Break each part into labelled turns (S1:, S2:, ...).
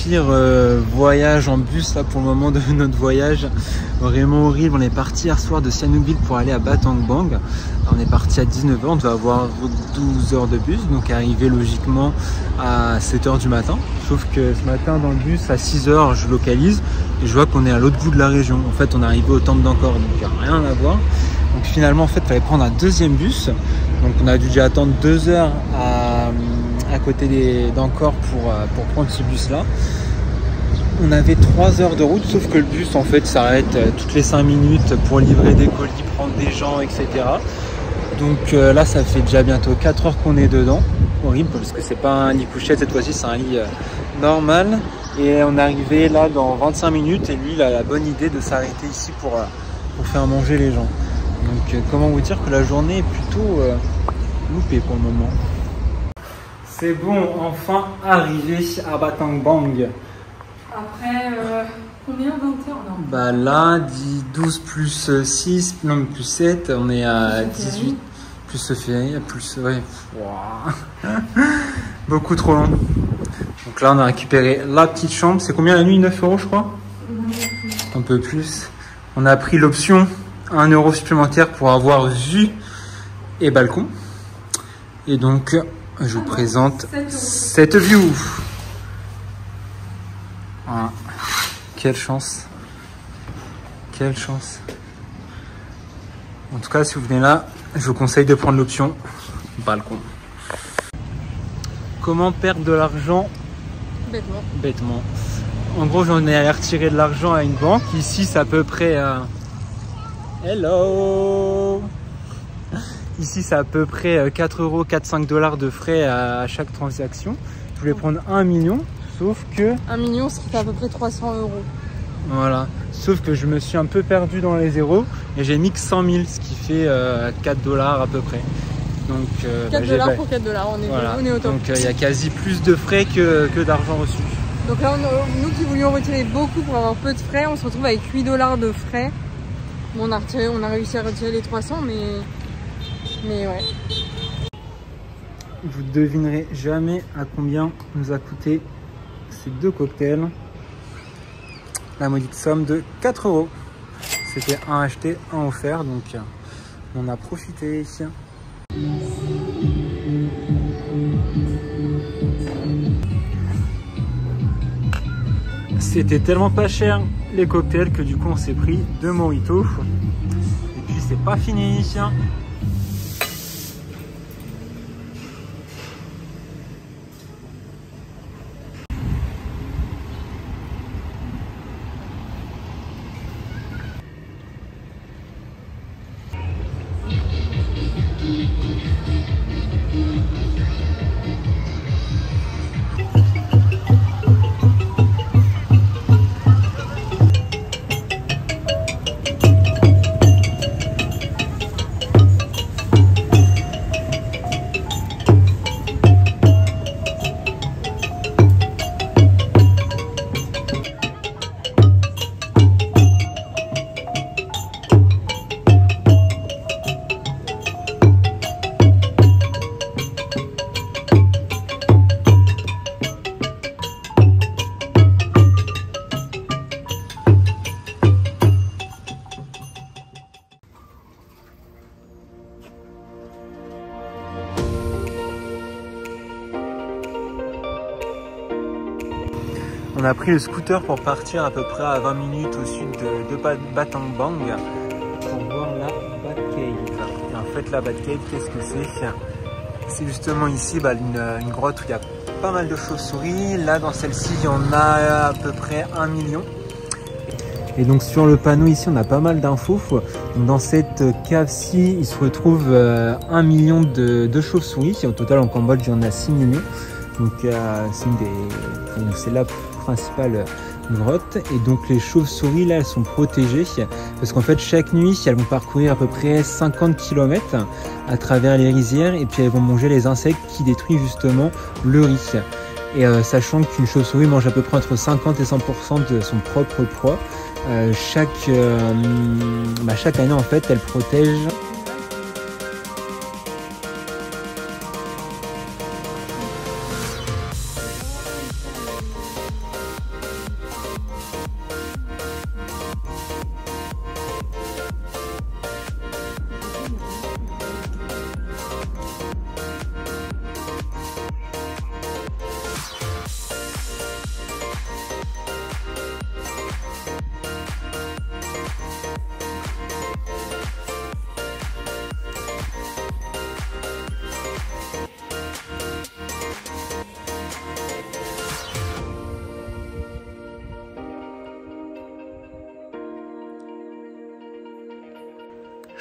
S1: pire voyage en bus là pour le moment de notre voyage. Vraiment horrible. On est parti hier soir de Sihanoukville pour aller à Battambang. On est parti à 19h, on devait avoir 12 heures de bus, donc arrivé logiquement à 7h du matin. Sauf que ce matin dans le bus à 6h je localise et je vois qu'on est à l'autre bout de la région. En fait on est arrivé au temple d'Angkor, donc il n'y a rien à voir. Donc finalement en fait il fallait prendre un deuxième bus. Donc on a dû déjà attendre 2 heures à côté d'Angkor pour prendre ce bus là. On avait 3 heures de route, sauf que le bus en fait s'arrête toutes les 5 minutes pour livrer des colis, prendre des gens, etc. Donc là ça fait déjà bientôt 4 heures qu'on est dedans. Horrible parce que c'est pas un lit couchette cette fois-ci, c'est un lit normal. Et on est arrivé là dans 25 minutes et lui il a la bonne idée de s'arrêter ici pour faire manger les gens. Donc comment vous dire que la journée est plutôt loupée pour le moment. C'est bon, enfin arrivé à Battambang.
S2: Après, combien 20 heures non?
S1: Bah là, 12 plus 6, non plus 7, on est à 18, plus ce ferry, plus... ouais. Wow. Beaucoup trop long. Donc là, on a récupéré la petite chambre. C'est combien la nuit? 9 € je crois? Un peu plus. On a pris l'option 1 € supplémentaire pour avoir vue et balcon. Et donc, je vous présente cette view. Voilà. Quelle chance. Quelle chance. En tout cas, si vous venez là, je vous conseille de prendre l'option balcon. Comment perdre de l'argent
S2: bêtement?
S1: Bêtement. En gros, j'en ai allé retirer de l'argent à une banque. Ici, c'est à peu près... Hello. Ici, c'est à peu près 4 €, 4-5 $ de frais à chaque transaction. Je voulais prendre 1 million, sauf que...
S2: 1 million, ce qui fait à peu près 300 €.
S1: Voilà. Sauf que je me suis un peu perdu dans les zéros et j'ai mis que 100 000, ce qui fait 4 $ à peu près. Donc,
S2: 4 $ pour 4 $, on est au top.
S1: Donc il y a quasi plus de frais que d'argent reçu.
S2: Donc là, nous qui voulions retirer beaucoup pour avoir peu de frais, on se retrouve avec 8 $ de frais. Bon, on a réussi à retirer les 300, mais ouais.
S1: Vous devinerez jamais à combien nous a coûté ces 2 cocktails. La modique somme de 4 €. C'était un acheté, un offert, donc on a profité. C'était tellement pas cher les cocktails que du coup on s'est pris 2 mojitos. Et puis c'est pas fini. On a pris le scooter pour partir à peu près à 20 minutes au sud de Battambang pour voir la Bat Cave. Et en fait la Bat Cave, qu'est-ce que c'est? C'est justement ici une grotte où il y a pas mal de chauves-souris. Là dans celle-ci il y en a à peu près 1 million. Et donc sur le panneau ici on a pas mal d'infos. Dans cette cave-ci il se retrouve 1 million de chauves-souris. Au total en Cambodge il y en a 6 millions. Donc c'est la principale grotte. Et donc les chauves-souris là elles sont protégées parce qu'en fait chaque nuit elles vont parcourir à peu près 50 km à travers les rizières et puis elles vont manger les insectes qui détruisent justement le riz. Et sachant qu'une chauve-souris mange à peu près entre 50 et 100% de son propre proie, chaque année en fait elle protège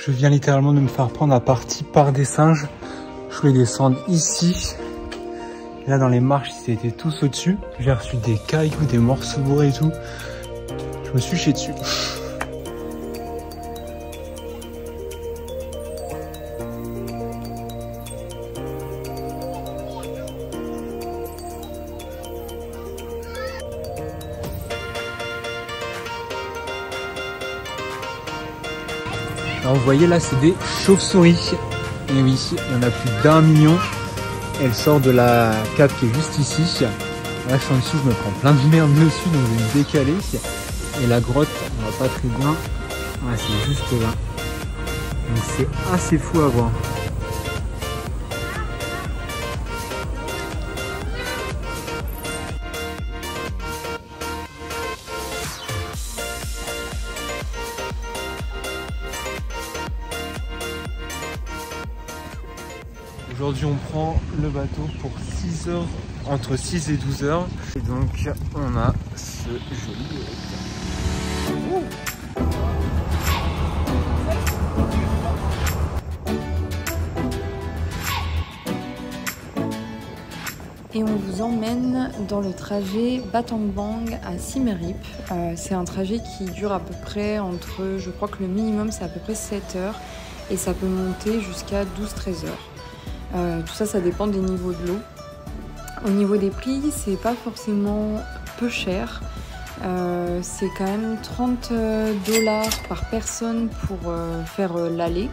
S1: Je viens littéralement de me faire prendre à partie par des singes. Je voulais descendre ici. Et là dans les marches, ils étaient tous au-dessus. J'ai reçu des cailloux, des morceaux bourrés et tout. Je me suis chié dessus. Alors vous voyez là, c'est des chauves-souris. Et oui, il y en a plus d'1 million. Elle sort de la cave qui est juste ici. Là je suis en dessous, je me prends plein de merde dessus, donc je vais me décaler. Et la grotte, on va pas très bien. Ouais, c'est juste là. Donc c'est assez fou à voir. Aujourd'hui on prend le bateau pour 6 heures, entre 6 et 12 heures. Et donc on a ce joli yacht.
S2: Et on vous emmène dans le trajet Batang Bang à Siem Reap. C'est un trajet qui dure à peu près entre, je crois que le minimum c'est à peu près 7 heures et ça peut monter jusqu'à 12-13 heures. Tout ça, ça dépend des niveaux de l'eau. Au niveau des prix, c'est pas forcément peu cher. C'est quand même $30 par personne pour faire l'aller.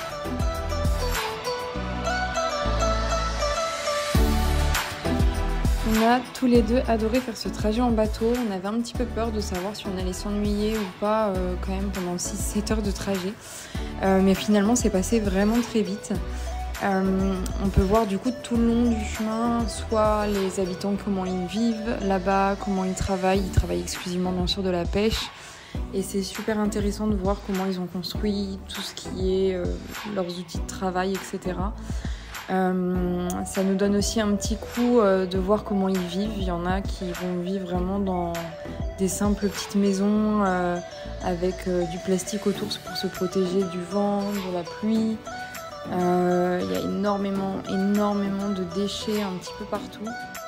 S2: On a tous les deux adoré faire ce trajet en bateau. On avait un petit peu peur de savoir si on allait s'ennuyer ou pas quand même pendant 6-7 heures de trajet. Mais finalement, c'est passé vraiment très vite. On peut voir du coup tout le long du chemin, soit les habitants, comment ils vivent là-bas, comment ils travaillent exclusivement bien sûr de la pêche. Et c'est super intéressant de voir comment ils ont construit tout ce qui est leurs outils de travail, etc. Ça nous donne aussi un petit coup de voir comment ils vivent. Il y en a qui vont vivre vraiment dans des simples petites maisons avec du plastique autour pour se protéger du vent, de la pluie. Il y a énormément de déchets un petit peu partout.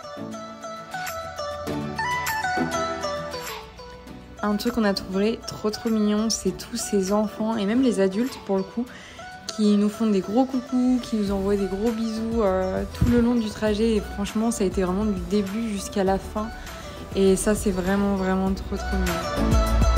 S2: Un truc qu'on a trouvé trop mignon, c'est tous ces enfants et même les adultes pour le coup qui nous font des gros coucous, qui nous envoient des gros bisous tout le long du trajet. Et franchement, ça a été vraiment du début jusqu'à la fin. Et ça, c'est vraiment trop mignon.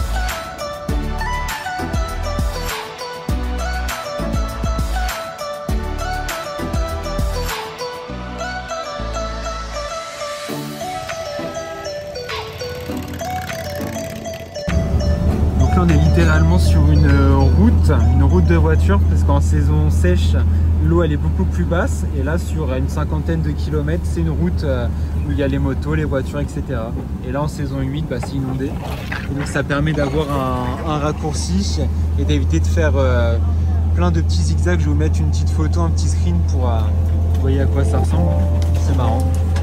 S1: On est littéralement sur une route de voiture parce qu'en saison sèche l'eau elle est beaucoup plus basse et là sur une 50aine de kilomètres c'est une route où il y a les motos, les voitures, etc. Et là en saison humide c'est inondé et donc ça permet d'avoir un raccourci et d'éviter de faire plein de petits zigzags. Je vais vous mettre une petite photo, un petit screen pour vous voyez à quoi ça ressemble, c'est marrant.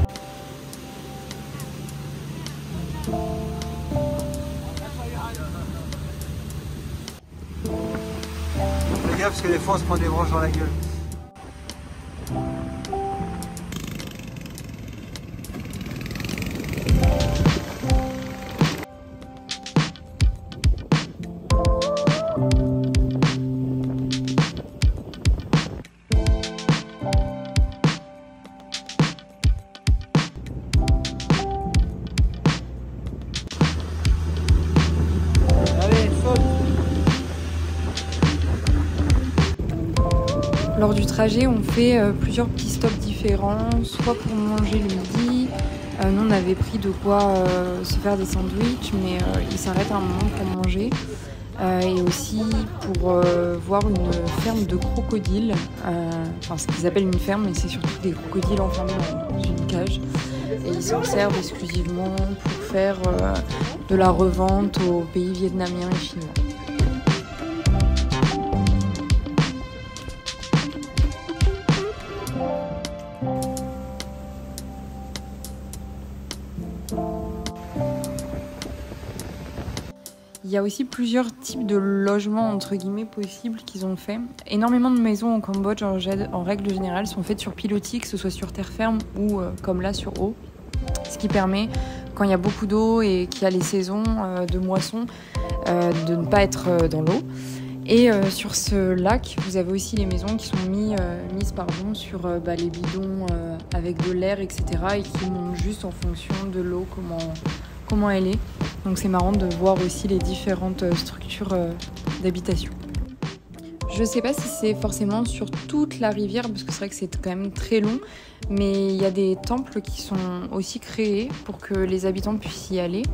S1: Parce que des fois on se prend des branches dans la gueule.
S2: Lors du trajet, on fait plusieurs petits stops différents, soit pour manger le midi. Nous, on avait pris de quoi se faire des sandwichs, mais ils s'arrêtent un moment pour manger. Et aussi pour voir une ferme de crocodiles. Enfin, ce qu'ils appellent une ferme, mais c'est surtout des crocodiles enfermés dans une cage. Et ils s'en servent exclusivement pour faire de la revente aux pays vietnamiens et chinois. Il y a aussi plusieurs types de logements entre guillemets possibles qu'ils ont fait. Énormément de maisons au Cambodge en règle générale sont faites sur pilotis, que ce soit sur terre ferme ou comme là sur eau. Ce qui permet, quand il y a beaucoup d'eau et qu'il y a les saisons de moisson, de ne pas être dans l'eau. Et sur ce lac, vous avez aussi les maisons qui sont mises sur les bidons avec de l'air, etc. et qui montent juste en fonction de l'eau, comment elle est. Donc c'est marrant de voir aussi les différentes structures d'habitation. Je ne sais pas si c'est forcément sur toute la rivière, parce que c'est vrai que c'est quand même très long, mais il y a des temples qui sont aussi créés pour que les habitants puissent y aller.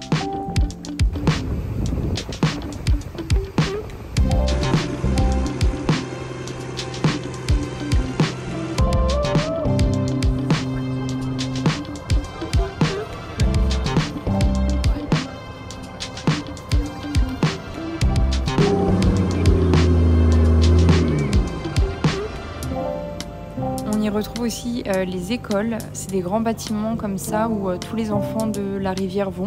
S2: On y retrouve aussi les écoles, c'est des grands bâtiments comme ça où tous les enfants de la rivière vont.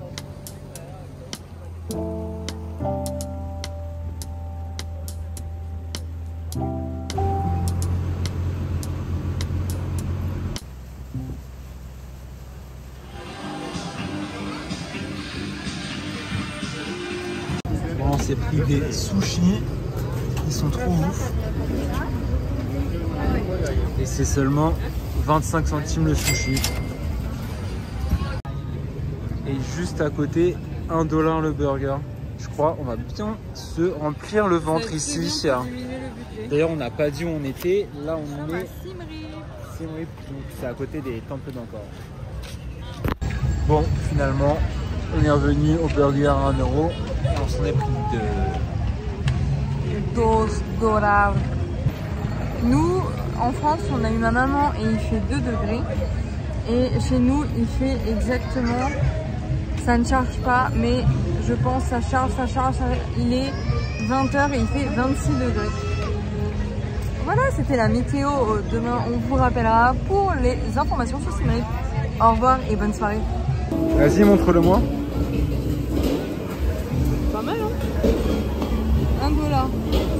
S1: Bon, on s'est pris des sushis, ils sont trop ouf. Et c'est seulement 25 centimes le sushi. Et juste à côté, 1 $ le burger. Je crois on va bien se remplir le ventre ici. D'ailleurs on n'a pas dit où on était. Là on est Siem Reap, donc c'est à côté des temples d'Angkor. Bon, finalement on est revenu au burger à 1 €. On s'en est pris 2
S2: $2. Nous, en France, on a eu ma maman et il fait 2 degrés. Et chez nous, il fait exactement... Ça ne charge pas, mais je pense ça charge. Il est 20 h et il fait 26 degrés. Voilà, c'était la météo. Demain, on vous rappellera pour les informations sur Siem Reap. Au revoir et bonne soirée.
S1: Vas-y, montre-le-moi.
S2: Pas mal, hein? $1.